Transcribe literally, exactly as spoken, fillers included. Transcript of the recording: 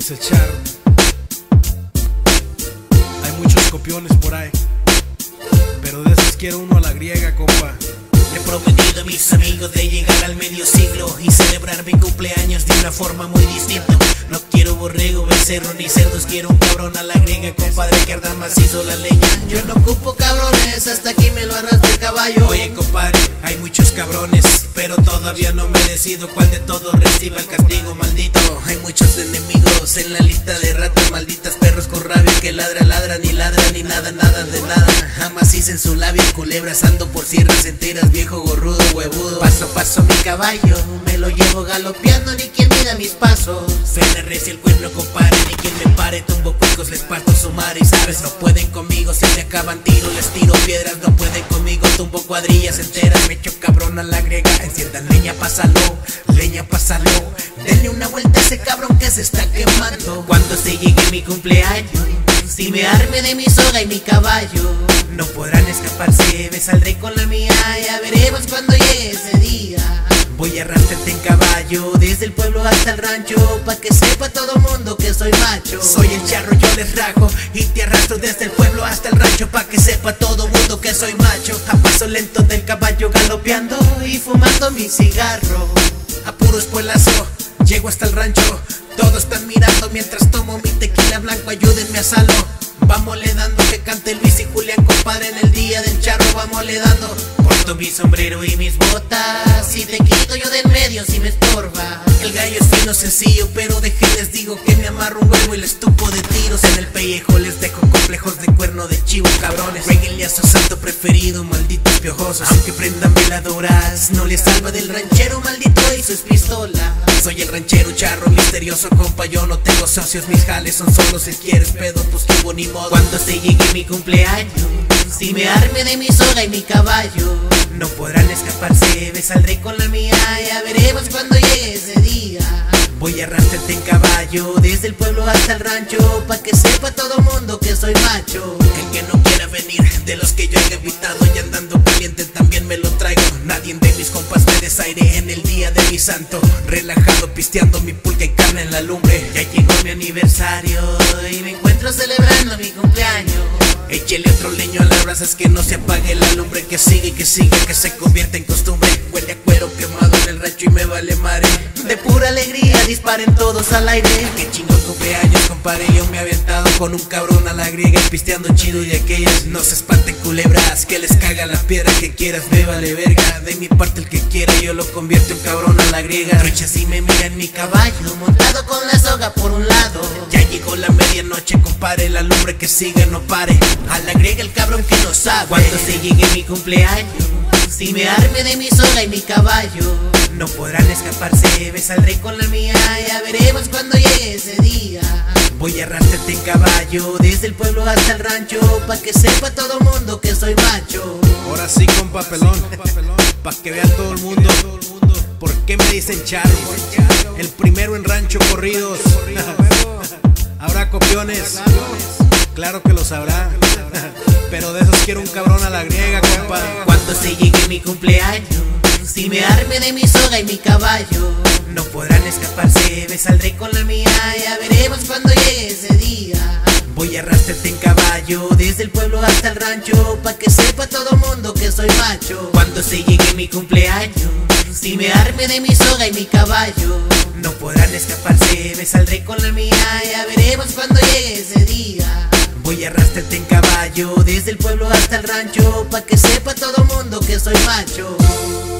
dice Charro. Hay muchos copiones por ahí, pero de esos quiero uno a la griega, compa. Le he prometido a mis amigos de llegar al medio siglo y celebrar mi cumpleaños de una forma muy distinta. No quiero borrego, becerro ni cerdos, quiero un cabrón a la griega, compadre, que arda macizo la leña. Yo no ocupo cabrones, hasta aquí me lo arrastra el caballo. Oye, compadre, hay muchos cabrones, pero todavía no me decido cuál de todos reciba el castigo maldito. Hay muchos enemigos en la lista de ratas malditas, perros con rabia que ladra, ladra, ni ladra, ni nada, nada de nada. Jamás hice en su labio culebras, ando por sierras enteras, viejo gorrudo, huevudo. Paso a paso mi caballo, me lo llevo galopeando, ni quien mida mis pasos. Se le recia el cuerno, compadre, ni quien me pare. Tumbo cuicos, les parto su madre y sabes, no pueden conmigo. Si me acaban tiro, les tiro piedras, no pueden conmigo. Tumbo cuadrillas enteras, me echo cabrón a la griega. Enciendan leña, pásalo, leña, pásalo. Denle una vuelta a ese cabrón que se está quemando. Cuando se llegue mi cumpleaños, si me arme de mi soga y mi caballo, no podrán escaparse, me saldré con la mía. Ya veremos cuando llegue ese día. Voy a arrastrarte en caballo, desde el pueblo hasta el rancho, pa' que sepa todo mundo que soy macho. Soy el Charro, yo les rajo, y te arrastro desde el pueblo hasta el rancho, pa' que sepa todo mundo que soy macho. A paso lento del caballo galopeando y fumando mi cigarro. A puro espuelazo, llego hasta el rancho, todos están mirando mientras tomo mi tequila blanco, ayúdenme a salo. Vámosle dando, que cante Luis y Julián, compadre, en el día del Charro, vámosle dando. Porto mi sombrero y mis botas, si te quito yo de en medio si me estorba. El gallo es fino, sencillo, pero de que les digo que me amarro un huevo y les tupo de tiros en el pellejo. Les dejo complejos de cuerno de chivo, cabrones. Reguenle a su santo preferido, malditos piojosos. Aunque prendan veladoras, no les salva del ranchero maldito y sus pistolas. Soy el ranchero Charro, misterioso, compa, yo no tengo socios, mis jales son solos. Si quieres pedo, pues que hubo ni modo. Cuando se llegue mi cumpleaños, si me arme de mi soga y mi caballo, no podrán escaparse, me saldré con la mía. Ya veremos cuando llegue ese día. Voy a arrastrarte en caballo, desde el pueblo hasta el rancho, pa' que sepa todo mundo que soy macho. El que no quiera venir, de los que yo haya invitado, y andando caliente también me lo traigo. Nadie de mis compas me desaire en el día de mi santo. Relajado, pisteando mi pulca y carne en la lumbre. Ya llegó mi aniversario y me encuentro celebrando mi cumpleaños. Échele otro leño a las brasas, que no se apague la lumbre, que sigue y que sigue, que se convierta en costumbre. Huele a cuero quemado en el rancho y me vale madre. De pura alegría disparen todos al aire. Que chingón cumpleaños, compadre, yo me he aventado con un cabrón a la griega, pisteando chido y aquellas. No se espanten culebras, que les caga la piedra, que quieras me vale verga. De mi parte el que quiera yo lo convierto en cabrón a la griega. Truchas y me miran mi caballo, montado con la soga por un lado. Ya llegó la medianoche, compadre, la lumbre que sigue no pare. A la griega el cabrón que no sabe. Cuando se llegue mi cumpleaños, si me arme de mi soga y mi caballo, no podrán escaparse, me saldré con la mía. Ya veremos cuando llegue ese día. Voy a arrastrarte en caballo, desde el pueblo hasta el rancho, pa' que sepa todo mundo que soy macho. Ahora sí, compa pelón, pa' que vea todo el mundo por qué me dicen Charro, el primero en rancho corridos. Habrá copiones, claro que lo sabrá, pero de esos quiero un cabrón a la griega, compa. Cuando se llegue mi cumpleaños, si me arme de mi soga y mi caballo, no podrán escaparse, me saldré con la mía. Ya veremos cuando llegue ese día. Voy a arrastrarte en caballo, desde el pueblo hasta el rancho, pa' que sepa todo mundo que soy macho. Cuando se llegue mi cumpleaños, si me arme de mi soga y mi caballo, no podrán escaparse, me saldré con la mía. Ya veremos cuando llegue ese día. Voy a arrastrarte en caballo, desde el pueblo hasta el rancho, pa' que sepa todo mundo que soy macho.